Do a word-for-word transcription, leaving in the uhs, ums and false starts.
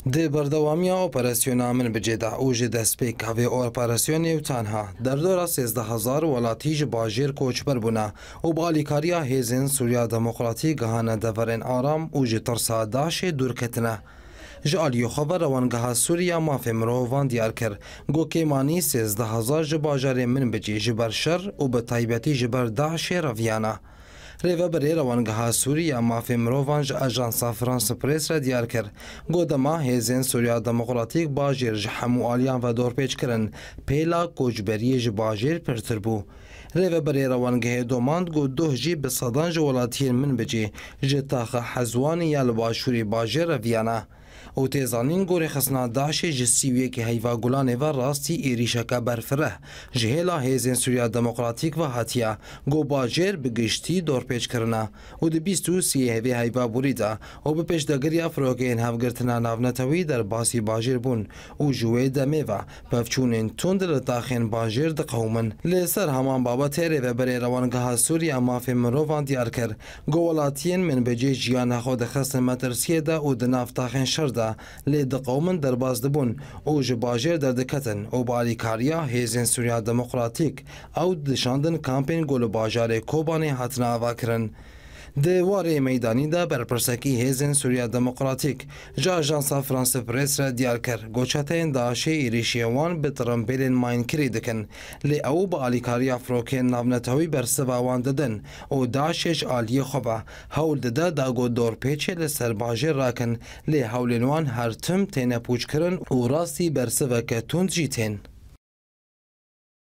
دی بردوامیا اپراسیونا من بجدا او جی دسپیک هاوی اپراسیونی و تنها در دورا سیزده هزار ولاتی ج باجیر کوچبر بونا و بالیکاریا هیزن سوریا دموکراتی گهانه دورن آرام او جی ترسا داش دورکتنه جالیو خبر روانگاه سوریا مافی مروان دیار کر گو کیمانی سیزده هزار ج باجار من بجی جبر شر و به طیبتی جبر داعش رویانا ریوه بری روانگاه سوریا مافی مروان ج اجانسا فرانس پریس را دیار کر گو دما هیزن سوریا دموکراتیک باجیر ج همو آلیان و دور پیچ کرن پیلا کوچبری ج باجیر پرتر بو ریوه بری روانگاه دوماند گو دوه جی بصدان ج ولاتین من بجی ج تاخ حزوانی یا لباشوری باجیر رویانا او تیزانین گوری خسنا داعش جسیوی که هیوا گولانه و راستی ایریشکا برفره جهیلا هیزن سوریا دموکراتیک و هاتیا گو باجر بگشتی دور پیچ کرنا او دی بیستو سی هیوی هیوا بوریدا او به پیش دگریا فروگین هفگرتنا ناونتوی در باسی باجر بون او جوی دمه و پفچونین تند لطاخین باجر دقومن لیسر همان بابا تیره و بری روانگاه سوریا مافی مروان دیار کر گو ولاتین من بجی جیان خود خسن مترسیه دا او دنافتاخین شرده لی دقومن در باز دبون او جباجر در دکتن او بالیکاریا هیزن سوریا دموکراتیک او دشاندن کامپین گل باجار کوبانی هاتنا آوا کرن دیواره میدانی دا برپرسکی هیزن سوریا دموکراتیک جا اجانسا فرانس پریس را دیار کر گوچتین داعش ایریشیوان به ترامپیلین ماین کری دکن لی او با آلیکاریا فروکین ناونتوی برسواوان ددن او داعشش آلی خوبه هول دده دا گو دور پیچه لسر باجر راکن لی هولینوان هر تم تینه پوچ کرن او راستی برسوه که تند جیتین